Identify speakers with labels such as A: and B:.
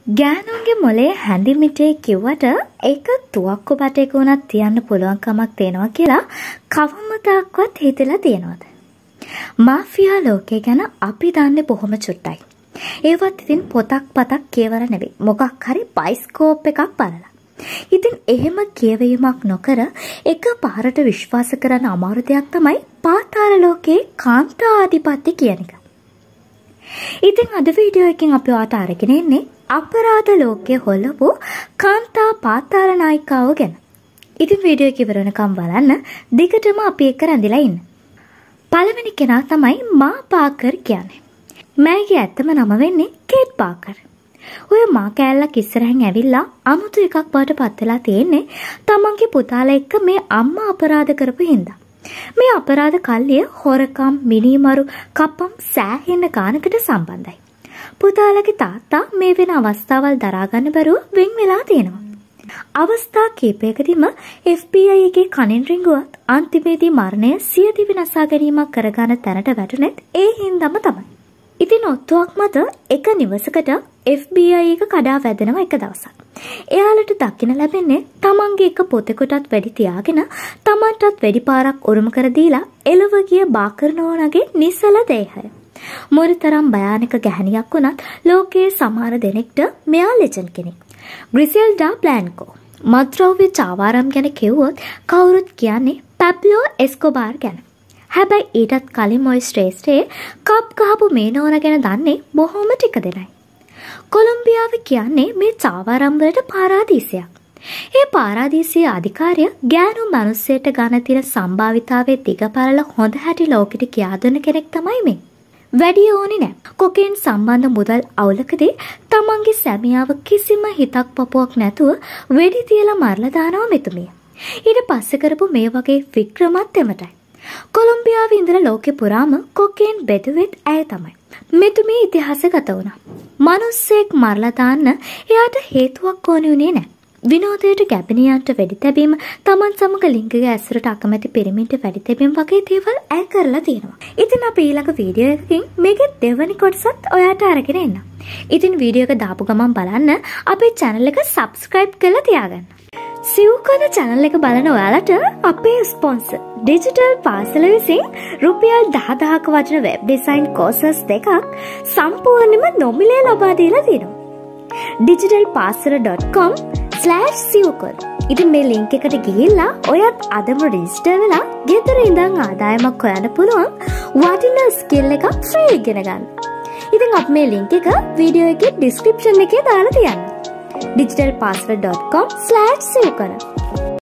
A: ගෑනුන්ගේ මොලේ හැඳිමිටේ කිව්වට ඒක තුවක්කු බටේක උනත් තියන්න පුළුවන් කමක් තියෙනවා කියලා කවමදාක්වත් හිතලා තියෙනවද? මාෆියා ලෝකේ ගැන අපි දන්නේ බොහොම චුට්ටයි. ඒවත් ඉතින් පොතක් පතක් කියවල නෙවෙයි. මොකක් හරි බයිස්කෝප් එකක් බලලා. ඉතින් එහෙම කියවීමක් නොකර එක පාරට විශ්වාස කරන අමාරු දෙයක් තමයි පාතාල ලෝකේ කාන්තා ආධිපත්‍ය කියන එක. ඉතින් අද වීඩියෝ එකකින් අපි ඔයාලට අරගෙන ඉන්නේ අපරාධ ලෝකයේ හොලපු කාන්තා පාතාල නායිකාව ගැන. ඉතින් වීඩියෝ එක ඉවර වෙනකම් බලන්න. දිගටම අපි එක්ක රැඳිලා ඉන්න. පළවෙනි කෙනා තමයි මා පාකර් කියන්නේ. මෑගේ ඇත්තම නම වෙන්නේ කේට් පාකර්. ඔය මා කෑල්ලක් ඉස්සරහින් ඇවිල්ලා අමුතු එකක් බවට පත් වෙලා තියෙන්නේ තමන්ගේ පුතාලා එක්ක මේ අම්මා අපරාධ කරපු හින්දා. මේ අපරාධ කල්ලිය හොරකම්, මිනිමරු, කපම් සෑහෙන ගානකට සම්බන්ධයි. පුතාලගේ තාත්තා මේ වෙන අවස්ථාවල් දරා ගන්න බැරුව වෙන් වෙලා තියෙනවා. අවස්ථා කීපයකදීම FBI එකේ කණෙන් රිංගුවත් අන්තිමේදී මරණය සියදිවි නසා ගැනීමක් කරගන්න තැනට වැටුනෙත් ඒ හින්දාම තමයි. ඉතින් ඔත්තුවක් මත එක නිවසකට FBI එක කඩා වැදෙනවා එක දවසක්. එයාලට දකින්න ලැබෙන්නේ තමන්ගේ එක පොතකටත් වැඩි තියාගෙන තමන්ටත් වැඩි පාරක් උරුම කර දීලා එළව ගිය බාකර් නෝනාගේ නිසල දේහය. මොනතරම් භයානක ගැහණියක් වුණත් ලෝකයේ සමහර දෙනෙක්ට මෙයා ලෙජන්ඩ් කෙනෙක්. ග්‍රිසෙල්ඩා බ්ලැන්කෝ. මත්ද්‍රව්‍ය චාවාරම් ගැන කිව්වොත් කවුරුත් කියන්නේ පැබ්ලෝ එස්කොබාර් ගැන. හැබැයි ඊටත් කලින් ඔය ශ්‍රේෂ්ඨයේ කප් ගහපු මේ නෝනා ගැන දන්නේ බොහොම ටික දෙනයි. කොලොම්බියාව කියන්නේ මේ චාවාරම් වලට පාරාදීසයක්. ඒ පාරාදීසයේ අධිකාරිය ගෑනු මිනිස්සෙට ගන්න තියෙන සම්භාවිතාවයේ දිගපරල හොඳ හැටි ලෝකෙට කියා දුන්න කෙනෙක් තමයි මේ. වැඩි ඕනේ නෑ. කොකේන් සම්බන්ධ මුදල් අවුලකදී තමන්ගේ සැමියාව කිසිම හිතක් පපුවක් නැතුව වෙඩි තියලා මරලා දානවා මෙතුමිය. ඊට පස්සේ කරපු මේ වගේ වික්‍රමත් එමටයි. කොලොම්බියාවේ ඉඳලා ලෝකෙ පුරාම කොකේන් බෙදුවෙත් ඇය තමයි. මෙතුමිය ඉතිහාසගත වුණා. මිනිස්සෙක් මරලා දාන්න එයාට හේතුවක් ඕනේ උනේ නෑ. විනෝදයට ගැබිනියන්ට වෙඩි තැබීම, තමන් සමග ලිංගික ඇසුරට අකමැති පිරිමින්ට වෙඩි තැබීම වගේ දේවල් ඇය කරලා තියෙනවා. ඉතින් අපි ඊළඟ වීඩියෝ එකකින් මේකේ දෙවැනි කොටසත් ඔයාට අරගෙන එන්න. ඉතින් වීඩියෝ එක දාපු ගමන් බලන්න අපේ channel එක subscribe කරලා තියාගන්න. සිව්කන channel එක බලන ඔයාලට අපේ ස්පොන්සර් ඩිජිටල් පාසල විසින් රුපියල් 10000ක වටින වෙබ් ඩිසයින් courses දෙකක් සම්පූර්ණයෙන්ම නොමිලේ ලබා දීලා තියෙනවා. digitalpasala.com/sivukon. ඉතින් මේ link එකට ගිහිල්ලා ඔයත් අදම register වෙලා ගෙදර ඉඳන් ආදායමක් හොයන්න පුළුවන් වටිනා skill එකක් free ඉගෙන ගන්න. ඉතින් අපි මේ link එක වීඩියෝ එකේ description එකේ දාලා තියන්න. digitalpasala.com/sivukon.